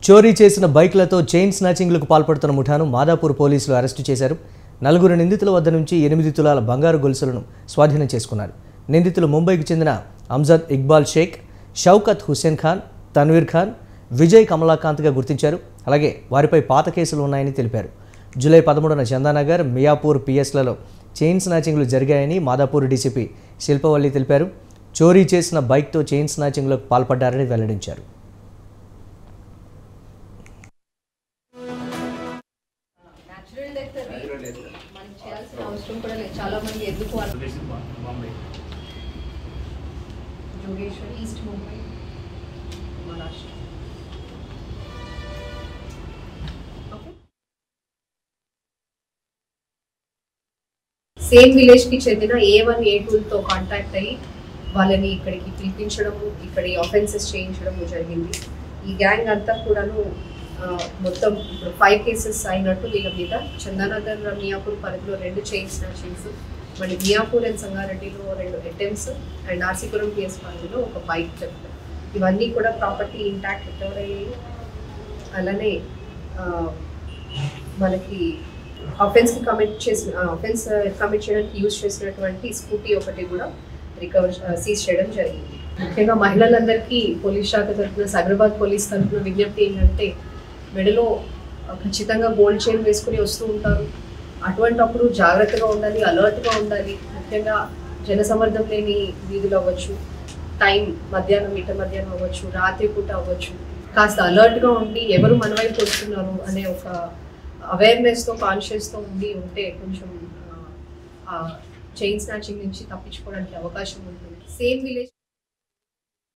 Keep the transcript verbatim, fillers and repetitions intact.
చోరీ చేసిన బైక్లతో చైన్ స్నాచింగ్లకు పాల్పడుతున్న ముఠాను మాదాపూర్ పోలీసులు అరెస్టు చేశారు. నలుగురు నిందితుల వద్ద నుంచి ఎనిమిది తులాల బంగారు గొలుసులను స్వాధీనం చేసుకున్నారు. నిందితులు ముంబైకి చెందిన అమ్జద్ ఇక్బాల్ షేక్, షౌకత్ హుసేన్ ఖాన్, తన్వీర్ ఖాన్, విజయ్ కమలాకాంత్గా గుర్తించారు. అలాగే వారిపై పాత కేసులు ఉన్నాయని తెలిపారు. జూలై పదమూడున చందానగర్, మియాపూర్ పిఎస్లలో చైన్ స్నాచింగ్లు జరిగాయని మాదాపూర్ డీసీపీ శిల్పవల్లి తెలిపారు. చోరీ చేసిన బైక్తో చైన్ స్నాచింగ్లకు పాల్పడ్డారని వెల్లడించారు. చాలా మంది ఎందుకు east Mumbai Maharashtra same village కి చెందిన ఏ వన్ ఏ టూ తో కాంటాక్ట్ అయ్యి వాళ్ళని ఇక్కడికి పిలిపించడము, ఇక్కడ ఆఫెన్సెస్ చేయించడము జరిగింది. ఈ గ్యాంగ్ అంతా కూడాను మొత్తం ఇప్పుడు ఫైవ్ కేసెస్ అయినట్టు వీళ్ళ మీద చందానగర్, మియాపూర్ పరిధిలో రెండు చైన్ స్నాచింగ్స్, మళ్ళీ మియాపూర్ అండ్ సంగారెడ్డిలో రెండు అటెంప్ట్స్ అండ్ ఆర్సీపురం పిఎస్ పరిధిలో ఒక బైక్ చెప్తారు. ఇవన్నీ కూడా ప్రాపర్టీ ఇంటాక్ట్ రికవర్ అయ్యాయి. అలానే మనకి ఆఫెన్స్కి కమిట్ చేసిన ఆఫెన్స్ కమిట్ చేయడానికి యూజ్ చేసినటువంటి స్కూటీ ఒకటి కూడా రికవర్ సీజ్ చేయడం జరిగింది. ముఖ్యంగా మహిళలందరికీ పోలీస్ శాఖ తరఫున, హైదరాబాద్ పోలీస్ తరఫున విజ్ఞప్తి ఏంటంటే, మెడలో ఖచ్చితంగా గోల్డ్ చైన్ వేసుకుని వస్తూ ఉంటారు. అటువంటప్పుడు జాగ్రత్తగా ఉండాలి, అలర్ట్గా ఉండాలి. ముఖ్యంగా జనసమర్థం లేని వీధులు అవ్వచ్చు, టైం మధ్యాహ్నం మిట్ట మధ్యాహ్నం అవ్వచ్చు, రాత్రి పూట అవ్వచ్చు, కాస్త అలర్ట్గా ఉండి ఎవరు మన వైపు వస్తున్నారు అనే ఒక అవేర్నెస్తో, కాన్షియస్తో ఉండి ఉంటే కొంచెం చైన్ స్నాచింగ్ నుంచి తప్పించుకోవడానికి అవకాశం ఉంటుంది. Same village